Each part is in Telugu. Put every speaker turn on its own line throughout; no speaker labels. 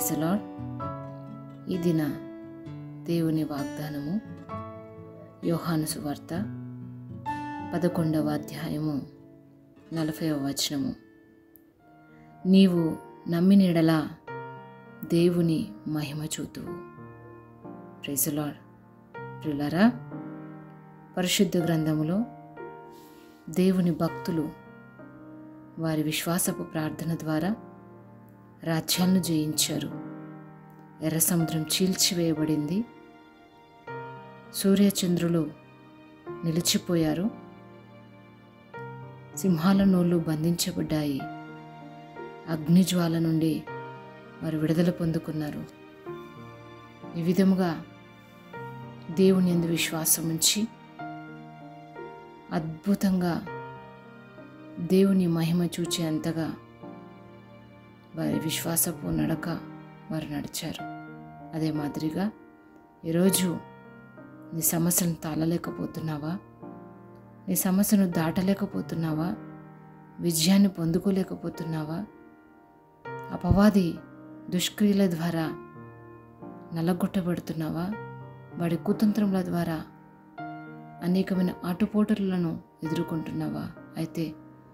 Praise the lord. ఈ దిన దేవుని వాగ్దానము యోహాను సువార్త 11వ అధ్యాయము 40వ వచనము. నీవు నమ్మినెడల దేవుని మహిమ చూతువు. Praise the lord. ప్రియులారా, పరిశుద్ధ గ్రంథములో దేవుని భక్తులు వారి విశ్వాసపు ప్రార్థన ద్వారా రాజ్యాలను జయించారు. ఎర్ర సముద్రం చీల్చివేయబడింది. సూర్యచంద్రులు నిలిచిపోయారు. సింహాల నోళ్ళు బంధించబడ్డాయి. అగ్నిజ్వాల నుండి వారు విడుదల పొందుకున్నారు. ఈ విధముగా దేవుని యందు విశ్వాసం ఉంచి అద్భుతంగా దేవుని మహిమ చూచేంతగా వారి విశ్వాసపు నడక వారు నడిచారు. అదే మాదిరిగా ఈరోజు నీ సమస్యను తాళలేకపోతున్నావా? నీ సమస్యను దాటలేకపోతున్నావా? విజయాన్ని పొందుకోలేకపోతున్నావా? అపవాది దుష్క్రియల ద్వారా నలగొట్టబడుతున్నావా? వాడి కుతంత్రముల ద్వారా అనేకమైన ఆటుపోటులను ఎదుర్కొంటున్నావా? అయితే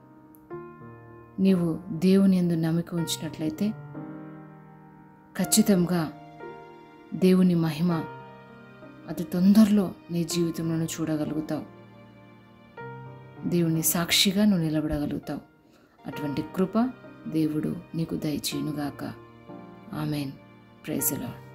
నీవు దేవుని యందు నమ్మిక ఉంచినట్లయితే ఖచ్చితంగా దేవుని మహిమ అతి తొందరలో నీ జీవితంలో చూడగలుగుతావు. దేవుని సాక్షిగా నువ్వు నిలబడగలుగుతావు. అటువంటి కృప దేవుడు నీకు దయచేయునుగాక. ఆమెన్. Praise the lord.